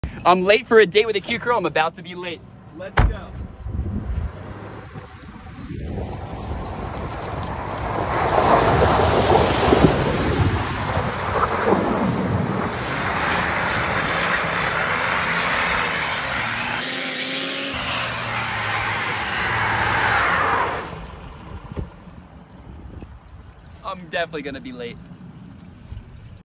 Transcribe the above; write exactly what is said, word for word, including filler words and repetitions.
I'm late for a date with a cute girl. I'm about to be late. Let's go. I'm definitely gonna be late.